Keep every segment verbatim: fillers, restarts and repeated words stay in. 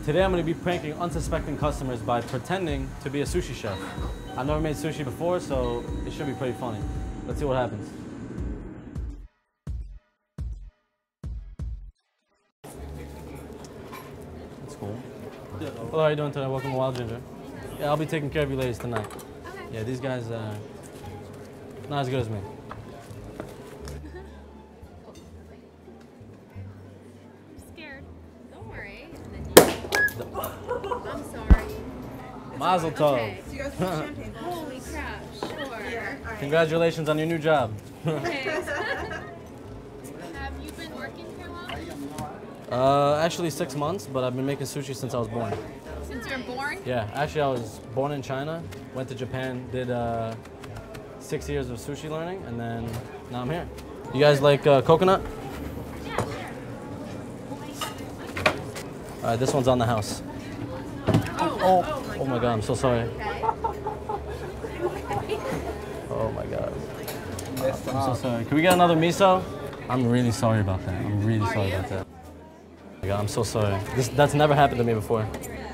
Today I'm going to be pranking unsuspecting customers by pretending to be a sushi chef. I've never made sushi before, so it should be pretty funny. Let's see what happens. That's cool. Hello, how are you doing today? Welcome to Wild Ginger. Yeah, I'll be taking care of you ladies tonight. Okay. Yeah, these guys, uh, not as good as me. I'm sorry. Mazel tov. Okay. So you guys want champagne? Holy crap, sure. Yeah, right. Congratulations on your new job. Okay. Have you been working here long? uh, actually six months, but I've been making sushi since I was born. Since you were born? Yeah, actually I was born in China, went to Japan, did uh, six years of sushi learning, and then now I'm here. You guys like uh, coconut? Yeah, sure. All right, this one's on the house. Oh, Oh, oh, my, oh my God, I'm so sorry. Okay. Oh my God. I'm so sorry. Can we get another miso? I'm really sorry about that. I'm really Are sorry you? about that. Oh my God, I'm so sorry. This, that's never happened to me before.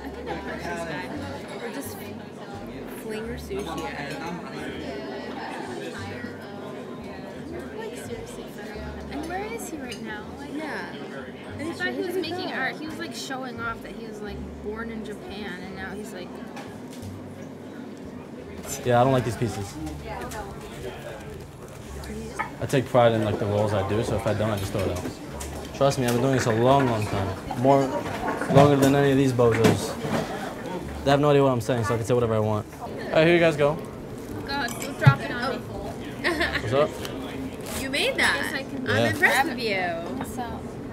Or just fling your sushi at it. Like, seriously, and where is he right now? Like, yeah. I thought he was making art. He was like showing off that he was like born in Japan, and now he's like. Yeah, I don't like these pieces. I take pride in like the rolls I do, so if I don't, I just throw it out. Trust me, I've been doing this a long, long time. More, longer than any of these bozos. They have no idea what I'm saying, so I can say whatever I want. All right, here you guys go. God, don't drop it on me. What's up? You made that. Yes, I can. I'm Yeah. impressed with you. So.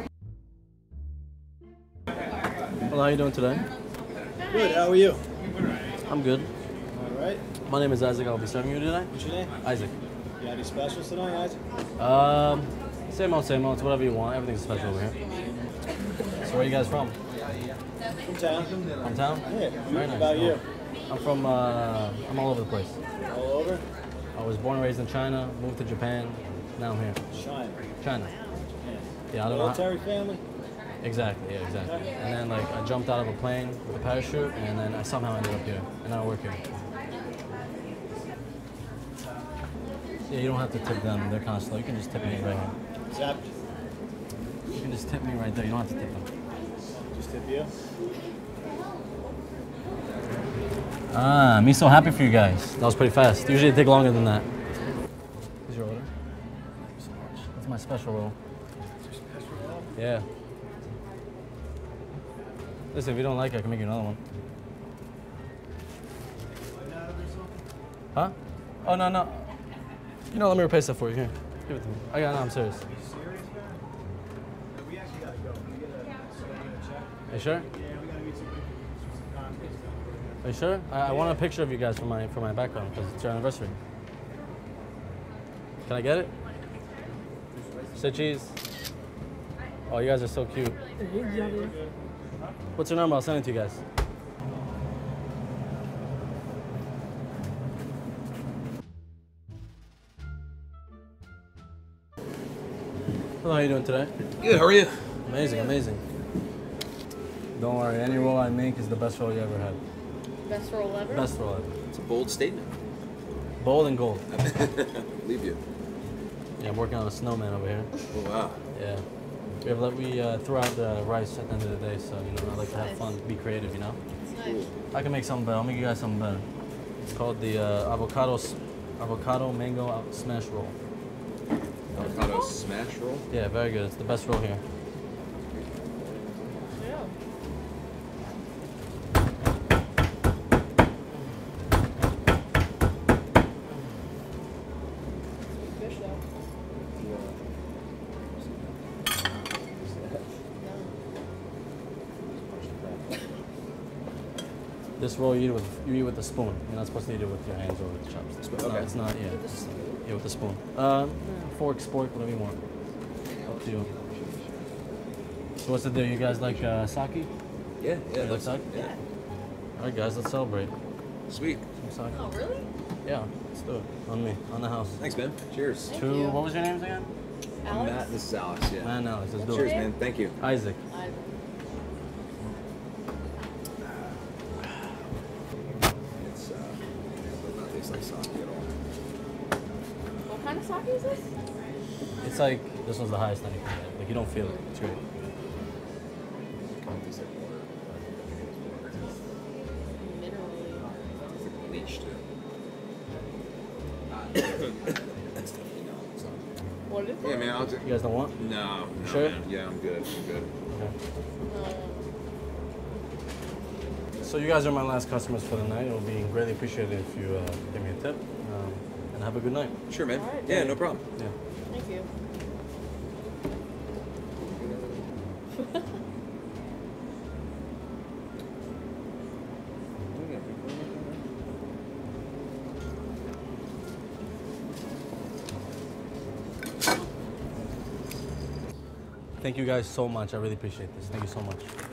Hello, how you doing today? Good, how are you? I'm good. All right. My name is Isaac. I'll be serving you today. What's your name? Isaac. You got any specials tonight, Isaac? Um, same old, same old. It's whatever you want. Everything's special over here. So where are you guys from? From town. From town? Yeah. Very nice. How about you? I'm from, uh, I'm all over the place. All over? I was born and raised in China, moved to Japan, now I'm here. China. China. Yeah. Yeah, I don't know. how- Military family? Exactly, yeah, exactly. And then like I jumped out of a plane with a parachute, and then I somehow ended up here, and now I work here. Yeah, you don't have to tip them; they're kind of slow. You can just tip me right here. Zap. You can just tip me right there. You don't have to tip them. Just tip you? Ah, me so happy for you guys. That was pretty fast. Usually it take longer than that. Here's your order. Thank you so much. That's my special roll. Yeah. Listen, if you don't like it, I can make you another one. Huh? Oh, no, no. You know, let me replace that for you. Here. Give it to me. I got it. No, I'm serious. We actually got to go. We get a, check. Are you sure? Yeah, we got to meet some people. Are you sure? I, I want a picture of you guys for my for my background because it's your anniversary. Can I get it? Say cheese. Oh, you guys are so cute. What's your number? I'll send it to you guys. Hello, how are you doing today? Good, how are you? Amazing, amazing. Don't worry, any roll I make is the best roll you ever had. Best roll ever? Best roll ever. It's a bold statement. Bold and gold. Believe you. Yeah, I'm working on a snowman over here. Oh, wow. Yeah. We have we uh, threw out the rice at the end of the day, so you know I like to have fun, be creative, you know. Nice. I can make something better. I'll make you guys something better. It's called the uh, avocado s- avocado mango out- smash roll. Avocado smash roll? Yeah, very good. It's the best roll here. This roll you eat with you eat with a spoon. You're not supposed to eat it with your hands or with the chopsticks. Okay. No, it's not. Yeah, it's, yeah, with a spoon. Uh, fork, spork, whatever you want. Up to you. So what's the deal? You guys like uh, sake? Yeah, yeah. You like That's, sake? yeah. All right, guys, let's celebrate. Sweet. Some sake. Oh, really? Yeah, let's do it. On me, on the house. Thanks, man. Cheers. Two. you. What was your names again? I'm Alex? Matt, this is Alex, yeah. Man, Alex. Let's do Cheers, it. man. Thank you. Isaac. I- taste like sake at all. What kind of sake is this? It's like this one's the highest that you can get. Like you don't feel it. It's great. It tastes like water. Minerally. It's like bleach too. That's definitely not sake. What is Yeah, it? man. I'll take. You guys don't want? No. no Sure? Man. Yeah, I'm good. I'm good. Okay. Uh, So you guys are my last customers for the night. It will be greatly appreciated if you uh, give me a tip. Um, and have a good night. Sure, man. All right, yeah, man. no problem. Yeah. thank you. Thank you guys so much. I really appreciate this. Thank you so much.